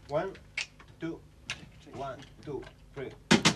One, two, 1, 2, 3.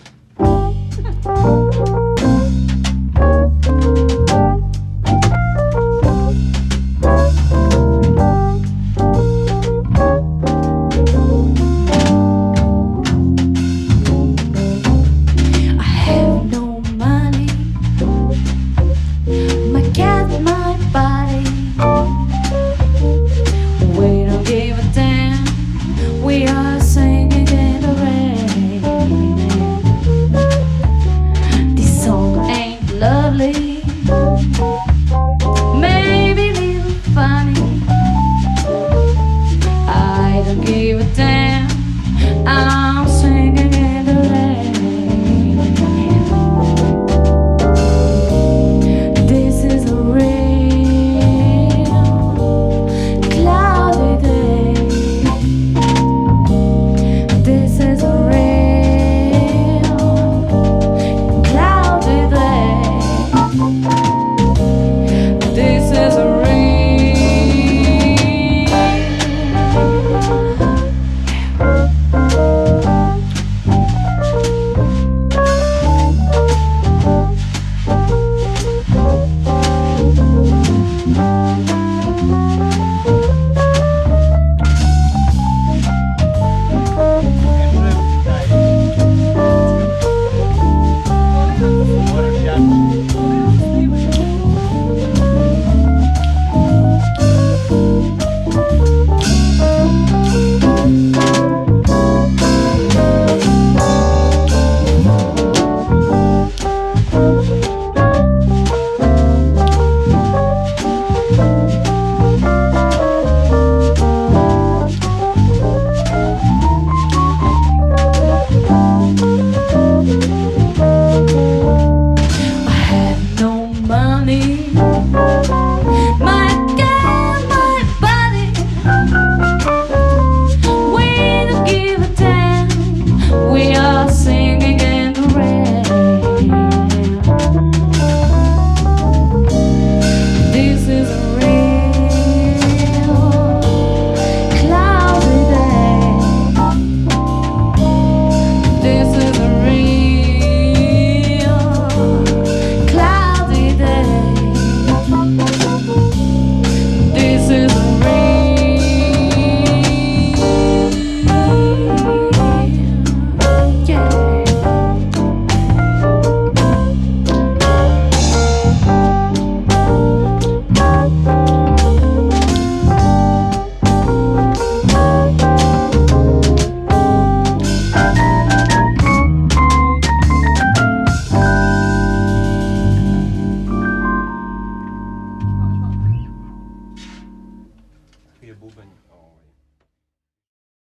Maybe a little funny. I don't give a damn. I'm singing in the rain. This is a real cloudy day. This is a real cloudy day. This is a real. Je bubeň.